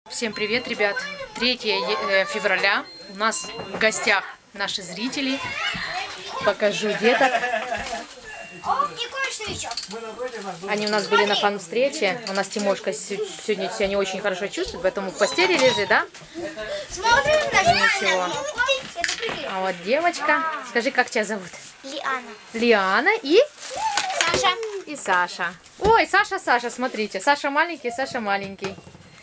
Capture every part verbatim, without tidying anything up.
Всем привет, ребят! третье февраля. У нас в гостях наши зрители. Покажу деток. Они у нас были на фан-встрече. У нас Тимошка сегодня себя не очень хорошо чувствует, поэтому в постели лежит, да? Ничего. А вот девочка. Скажи, как тебя зовут? Лиана. Лиана и... Саша. И Саша. Ой, Саша, Саша, смотрите. Саша маленький, Саша маленький.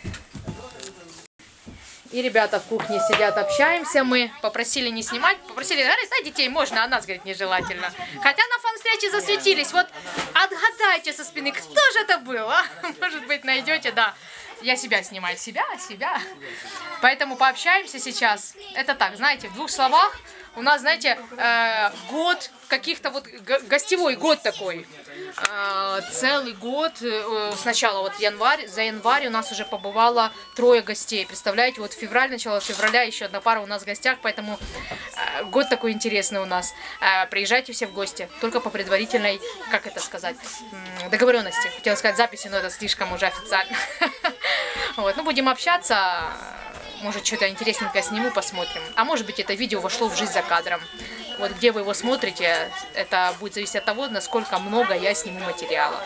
И ребята в кухне сидят, общаемся мы. Попросили не снимать. Попросили, говорят, да, детей можно, а нас, говорит, нежелательно. Хотя на фан-встрече засветились. Вот отгадайте со спины, кто же это был, а? Может быть, найдете, да. Я себя снимаю. Себя, себя. Поэтому пообщаемся сейчас. Это так, знаете, в двух словах. У нас, знаете, э, год, каких-то вот гостевой год такой. Э, целый год, э, сначала вот январь, за январь у нас уже побывало трое гостей. Представляете, вот февраль, начало февраля, еще одна пара у нас в гостях, поэтому э, год такой интересный у нас. Э, приезжайте все в гости, только по предварительной, как это сказать, договоренности. Хотела сказать записи, но это слишком уже официально. Вот, ну будем общаться. Может, что-то интересненькое сниму, посмотрим. А может быть, это видео вошло в жизнь за кадром. Вот где вы его смотрите, это будет зависеть от того, насколько много я сниму материала.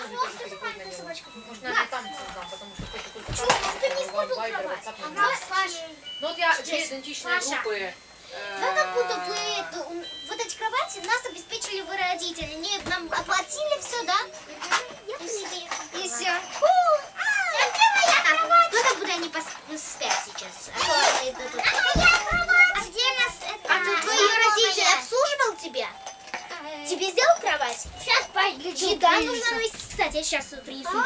Ну вот я через идентичные группы... Да, как будто бы это, вот эти кровати нас обеспечили вы родители. Не, нам оплатили все, да? И все. Ну как будто они спят сейчас. А где нас это? А тут твой родитель обслуживал тебя? Тебе сделал кровать? Сейчас пойду. Еда нужна, кстати, я сейчас принесу.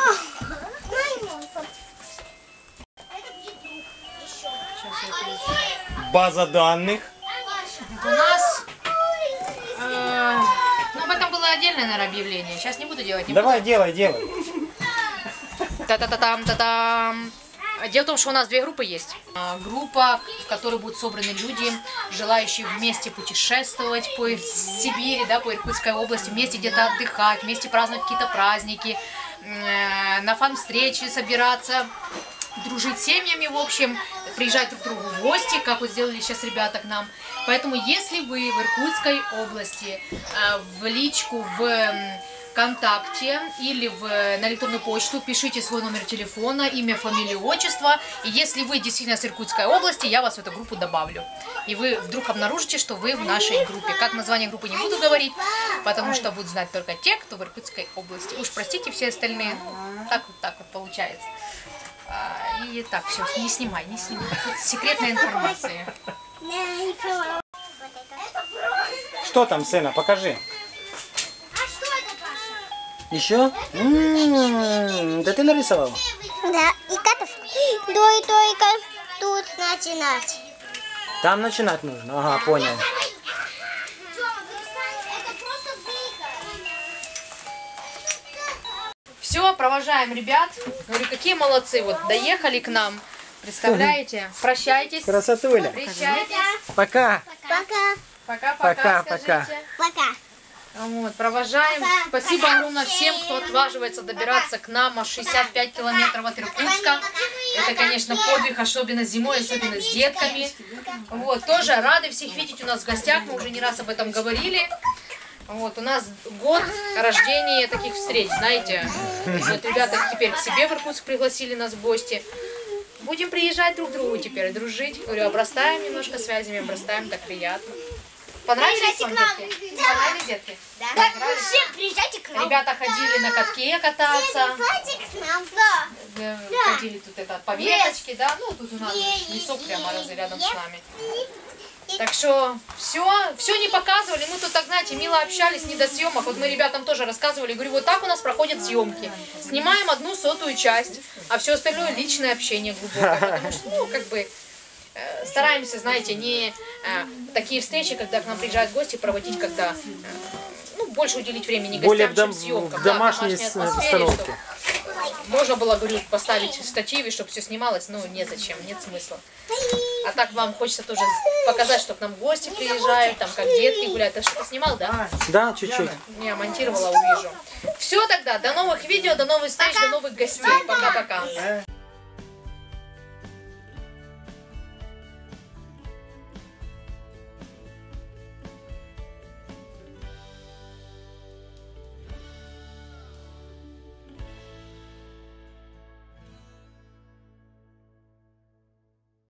База данных. У нас, э, ну об этом было отдельное, наверное, объявление. Сейчас не буду делать. Не Давай, буду. делай, делай. Та-та-та-там, та-там. Дело в том, что у нас две группы есть. Группа, в которой будут собраны люди, желающие вместе путешествовать по Сибири, да, по Иркутской области, вместе где-то отдыхать, вместе праздновать какие-то праздники, на фан-встречи собираться, дружить с семьями, в общем, приезжать друг к другу в гости, как вот сделали сейчас ребята к нам. Поэтому, если вы в Иркутской области, в личку, в ВКонтакте или в, на электронную почту пишите свой номер телефона, имя, фамилию, отчество. И если вы действительно с Иркутской области, я вас в эту группу добавлю. И вы вдруг обнаружите, что вы в нашей группе. Как название группы не буду говорить, потому что будут знать только те, кто в Иркутской области. Уж простите все остальные. Так вот так вот получается. И так, все, не снимай, не снимай. Тут секретная информация. Что там, сына, покажи. Еще? М-м-м, да ты нарисовал? Да, и котов. Да, и только тут начинать. Там начинать нужно, ага, понял. Все, провожаем ребят. Говорю, какие молодцы, вот доехали к нам. Представляете? Прощайтесь. Красотуля. Прощайтесь. Пока. Пока. Пока-пока. Пока-пока. Пока. Вот, провожаем. Спасибо огромное всем, кто отваживается добираться к нам аж шестьдесят пять километров от Иркутска. Это, конечно, подвиг, особенно зимой, особенно с детками. Вот, тоже рады всех видеть у нас в гостях. Мы уже не раз об этом говорили. Вот, у нас год рождения таких встреч, знаете. Вот ребята теперь к себе в Иркутск пригласили нас в гости. Будем приезжать друг к другу теперь, дружить. Говорю, обрастаем немножко связями, обрастаем, так приятно. Понравились вам, детки? Понравились, детки? Да. Да, вы все приезжайте к нам. Ребята ходили на катке кататься. Приезжайте к нам, да. Да, Да. ходили тут это по веточке, да. Ну, тут у нас лесок прямо рядом с нами. Так что все, все не показывали. Мы тут, так знаете, мило общались, не до съемок. Вот мы ребятам тоже рассказывали. Говорю, вот так у нас проходят съемки. Снимаем одну сотую часть, а все остальное личное общение глубокое. Потому что, ну, как бы, э, стараемся, знаете, не э, такие встречи, когда к нам приезжают гости, проводить как-то, э, ну, больше уделить времени Более гостям, в, чем дом, съемкам. в Да, домашней, в домашней атмосфере, обстановке. чтобы можно было, говорю, поставить штативы, чтобы все снималось, но незачем, нет смысла. А так вам хочется тоже показать, что к нам гости приезжают, там как детки гуляют. Ты что-то снимал, да? Да, чуть-чуть. Не, монтировала, увижу. Все тогда, до новых видео, до новых встреч, до новых гостей. Пока-пока.